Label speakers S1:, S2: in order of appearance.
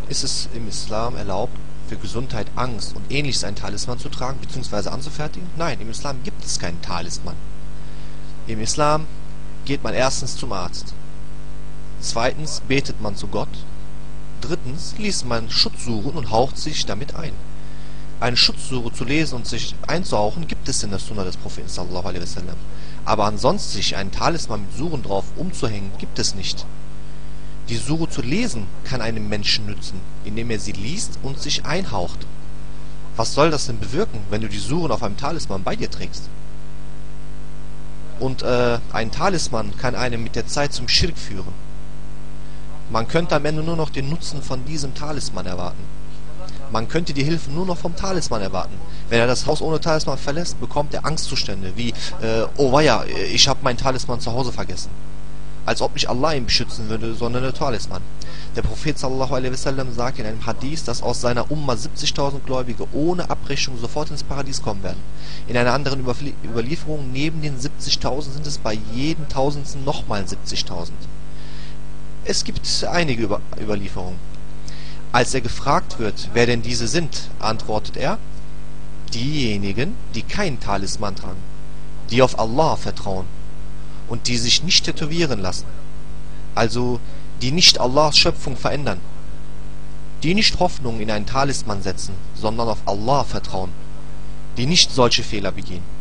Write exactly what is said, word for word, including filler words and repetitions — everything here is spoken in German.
S1: Ist es im Islam erlaubt, für Gesundheit, Angst und ähnliches einen Talisman zu tragen bzw. anzufertigen? Nein, im Islam gibt es keinen Talisman. Im Islam geht man erstens zum Arzt. Zweitens betet man zu Gott. Drittens liest man Schutzsuren und haucht sich damit ein. Eine Schutzsure zu lesen und sich einzuhauchen gibt es in der Sunna des Propheten sallallahu alaihi wasallam. Aber ansonsten sich einen Talisman mit Suren drauf umzuhängen, gibt es nicht. Die Sure zu lesen kann einem Menschen nützen, indem er sie liest und sich einhaucht. Was soll das denn bewirken, wenn du die Suren auf einem Talisman bei dir trägst? Und äh, ein Talisman kann einen mit der Zeit zum Schirk führen. Man könnte am Ende nur noch den Nutzen von diesem Talisman erwarten. Man könnte die Hilfe nur noch vom Talisman erwarten. Wenn er das Haus ohne Talisman verlässt, bekommt er Angstzustände, wie, äh, oh weia, ich habe meinen Talisman zu Hause vergessen. Als ob nicht Allah ihn beschützen würde, sondern der Talisman. Der Prophet sallallahu alaihi wasallam sagt in einem Hadith, dass aus seiner Umma siebzigtausend Gläubige ohne Abrechnung sofort ins Paradies kommen werden. In einer anderen Überlie Überlieferung, neben den siebzigtausend sind es bei jedem Tausendsten nochmal siebzigtausend. Es gibt einige Über Überlieferungen. Als er gefragt wird, wer denn diese sind, antwortet er: diejenigen, die keinen Talisman tragen, die auf Allah vertrauen und die sich nicht tätowieren lassen, also die nicht Allahs Schöpfung verändern, die nicht Hoffnung in einen Talisman setzen, sondern auf Allah vertrauen, die nicht solche Fehler begehen.